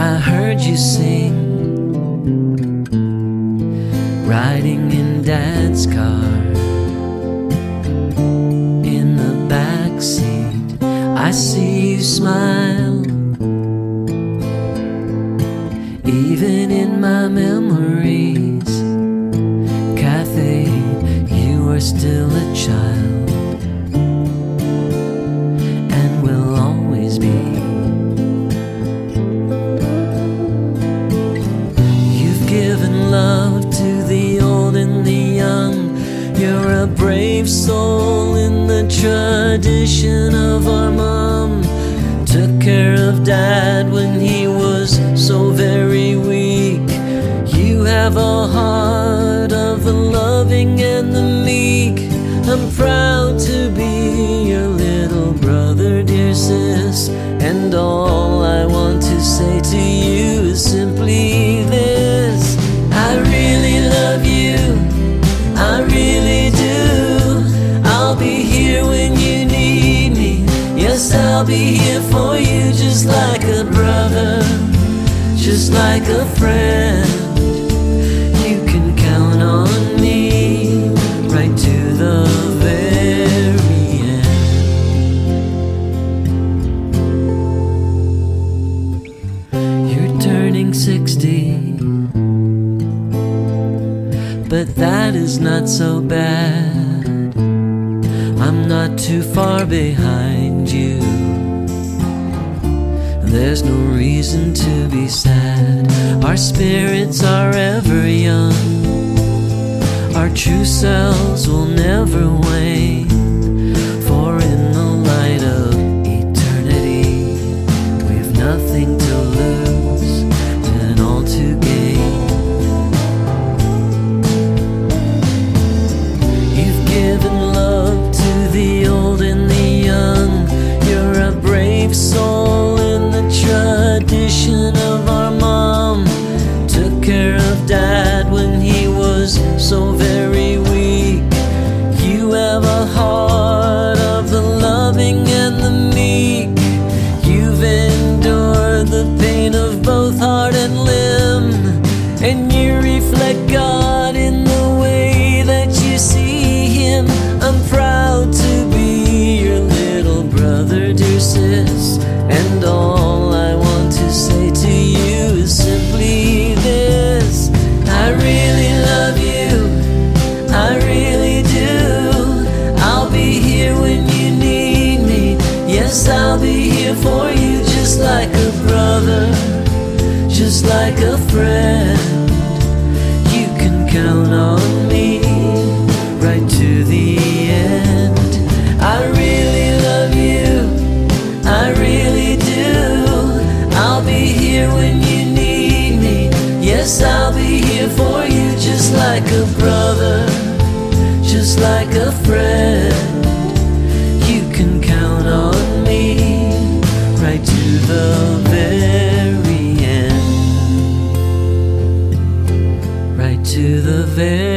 I heard you sing, riding in Dad's car. In the back seat, I see you smile. Even in my memories, Kathy, you are still a child, and will always be. You've given love to the old and the young. You're a brave soul in the tradition of our mom. Took care of Dad when he was so very weak. You have a heart of the loving and the meek. I'm proud to be your little brother, dear sis. And all I want to say to you is simply this: I really love you, I really do. I'll be here when you need me. Yes, I'll be here for you, just like a brother, just like a friend. You can count on me right to the very end. You're turning 60, but that is not so bad. I'm not too far behind you. There's no reason to be sad. Our spirits are ever young. Our true selves will never wane. For in the light of eternity, we've nothing to lose and all to gain. You've given love to the old and the young. You're a brave soul in the tradition of our mom. Took care of Dad when he was so very weak. You have a heart of the loving and the meek. You've endured the pain of both heart and limb, and you reflect God in the way that you see Him. I'm proud to be your little brother, dear sis. And all I want to say to you is simply this: I really love you, I really do. I'll be here when you need me. Yes, I'll be here for you, just like a brother, just like a friend. You can count on me right to the end. I really love you, I really do. I'll be here when you need me. Yes, I'll be here for you, just like a brother, just like a friend. You can count on me right to the very end, right to the very